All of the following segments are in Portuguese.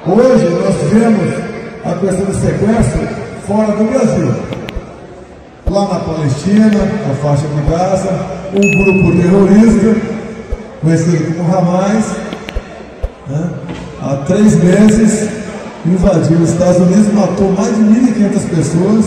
Hoje nós vemos a questão do sequestro fora do Brasil. Lá na Palestina, na faixa de Gaza, um grupo terrorista, conhecido como Hamas, né, há 3 meses invadiu os Estados Unidos, matou mais de 1.500 pessoas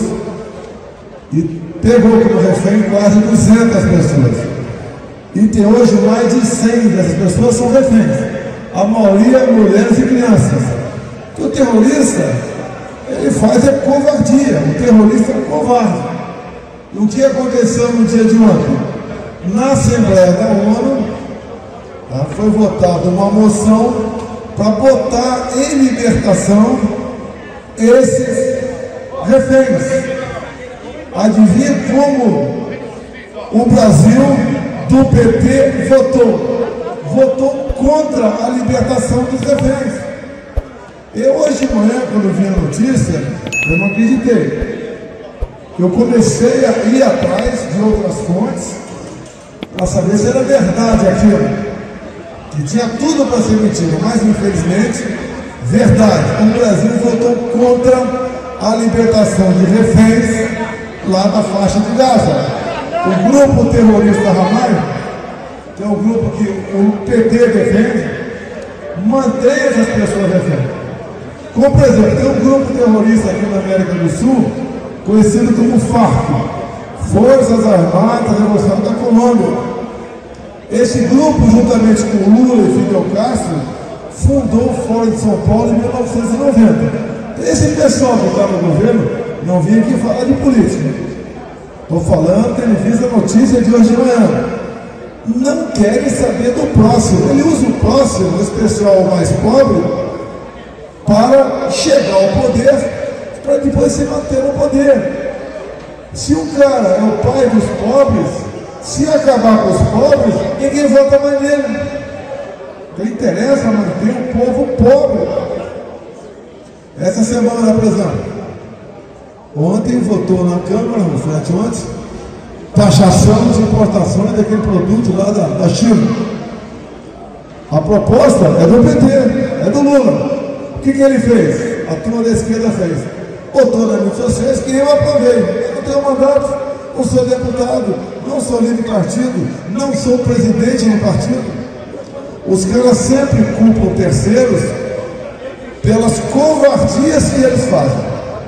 e pegou como refém quase 200 pessoas. E tem hoje mais de 100 dessas pessoas são reféns. A maioria mulheres e crianças. O terrorista, ele faz covardia. O terrorista é um covarde. E o que aconteceu no dia de ontem? Na Assembleia da ONU, foi votada uma moção para botar em libertação esses reféns. Adivinha como o Brasil do PT votou? Votou contra a libertação dos reféns. Eu hoje de manhã, quando vi a notícia, eu não acreditei. Eu comecei a ir atrás de outras fontes para saber se era verdade aquilo, que tinha tudo para ser mentira, mas infelizmente, verdade. O Brasil votou contra a libertação de reféns lá na faixa de Gaza. O grupo terrorista Hamas, que é o grupo que o PT defende, mantém essas pessoas reféns. Como, por exemplo, tem um grupo terrorista aqui na América do Sul, conhecido como FARC, Forças Armadas Revolucionárias da Colômbia. Esse grupo, juntamente com Lula e Fidel Castro, fundou o Fórum de São Paulo em 1990. Esse pessoal que está no governo não vinha aqui falar de política. Estou falando, televisa notícia de hoje de manhã. Não querem saber do próximo. Ele usa o próximo, esse pessoal mais pobre, para chegar ao poder, para depois se manter no poder. Se o cara é o pai dos pobres, se acabar com os pobres, ninguém vota mais nele. Não interessa manter o povo pobre. Essa semana, por exemplo, ontem votou na Câmara, não foi antes, taxação de importações daquele produto lá da China. A proposta é do PT, é do Lula. O que ele fez? A turma da esquerda fez. Botou nas redes sociais que eu aprovei. Eu não tenho mandato, não sou deputado, não sou líder de partido, não sou presidente de um partido. Os caras sempre culpam terceiros pelas covardias que eles fazem.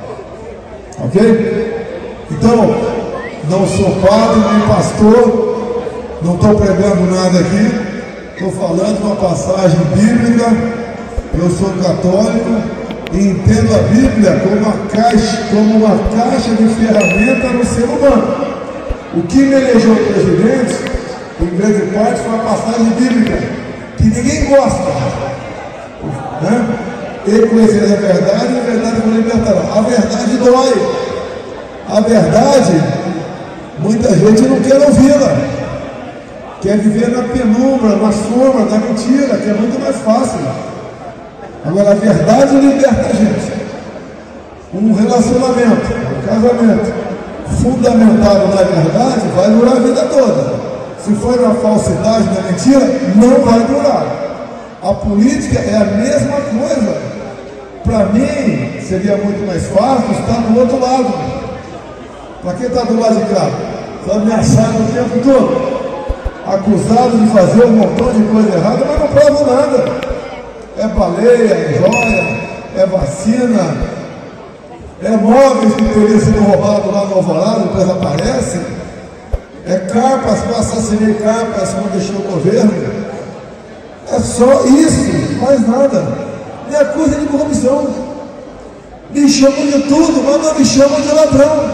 Ok? Então, não sou padre nem pastor, não estou pregando nada aqui, estou falando uma passagem bíblica. Eu sou católico e entendo a Bíblia como uma caixa de ferramenta no ser humano. O que me elegeu presidente, em grande parte, foi uma passagem bíblica, que ninguém gosta. Né? Ele conhecer a verdade e a verdade o libertará. A verdade dói. A verdade, muita gente não quer ouvi-la. Quer viver na penumbra, na sombra, na mentira, que é muito mais fácil. Agora, a verdade liberta a gente. Um relacionamento, um casamento fundamentado na verdade vai durar a vida toda. Se for na falsidade, na mentira, não vai durar. A política é a mesma coisa. Para mim, seria muito mais fácil estar do outro lado. Para quem está do lado de cá? Está ameaçado o tempo todo. Acusado de fazer um montão de coisa errada, mas não prova nada. É baleia, é joia, é vacina, é móveis que teriam sido roubados lá no Alvorada, depois aparecem, é carpas, que eu assassinei carpas quando deixou o governo. É só isso, mais nada. Me acusam de corrupção, me chamam de tudo, mas não me chamam de ladrão.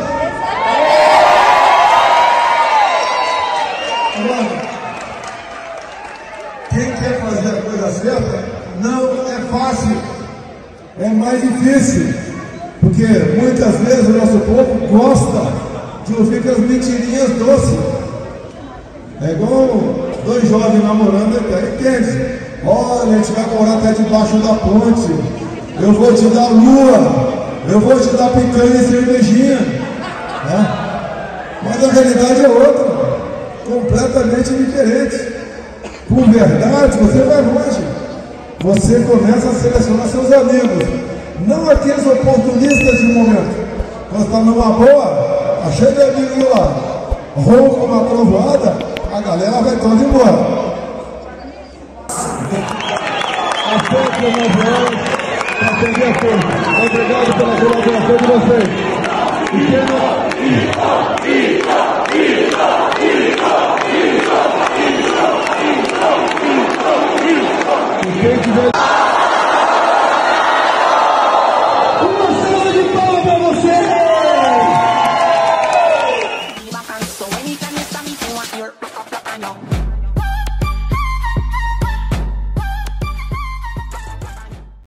Agora, quem quer fazer a coisa certa, não é fácil, é mais difícil, porque muitas vezes o nosso povo gosta de ouvir aquelas mentirinhas doces. É igual 2 jovens namorando, entende? Olha, a gente vai morar até debaixo da ponte, eu vou te dar lua, eu vou te dar picanha e cervejinha, né? Mas a realidade é outra, completamente diferente. Com verdade você vai longe. você começa a selecionar seus amigos, não aqueles oportunistas de momento. Quando está numa boa, tá cheio de amigos lá, rouba uma trovoada, a galera vai toda embora. Às 7h, para atender a todos. Obrigado pela colaboração de vocês.